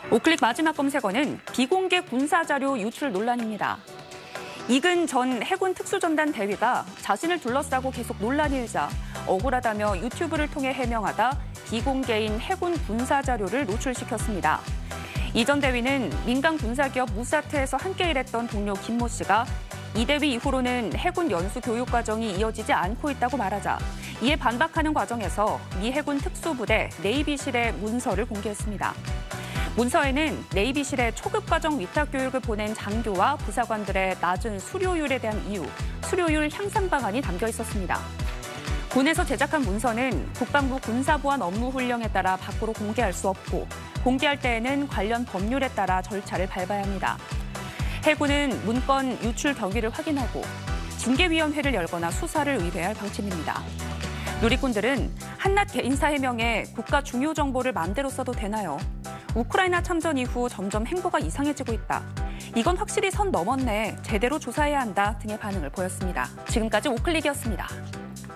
오클릭 마지막 검색어는 비공개 군사자료 유출 논란입니다. 이근 전 해군 특수전단 대위가 자신을 둘러싸고 계속 논란이 일자 억울하다며 유튜브를 통해 해명하다 비공개인 해군 군사자료를 노출시켰습니다. 이 전 대위는 민간 군사기업 무사트에서 함께 일했던 동료 김모 씨가 이 대위 이후로는 해군 연수 교육 과정이 이어지지 않고 있다고 말하자 이에 반박하는 과정에서 미 해군 특수부대 네이비실의 문서를 공개했습니다. 문서에는 네이비실의 초급과정 위탁 교육을 보낸 장교와 부사관들의 낮은 수료율에 대한 이유, 수료율 향상 방안이 담겨 있었습니다. 군에서 제작한 문서는 국방부 군사보안 업무훈령에 따라 밖으로 공개할 수 없고 공개할 때에는 관련 법률에 따라 절차를 밟아야 합니다. 해군은 문건 유출 경위를 확인하고 징계위원회를 열거나 수사를 의뢰할 방침입니다. 누리꾼들은 한낱 개인사 해명에 국가 중요 정보를 마음대로 써도 되나요? 우크라이나 참전 이후 점점 행보가 이상해지고 있다. 이건 확실히 선 넘었네. 제대로 조사해야 한다 등의 반응을 보였습니다. 지금까지 오클릭이었습니다.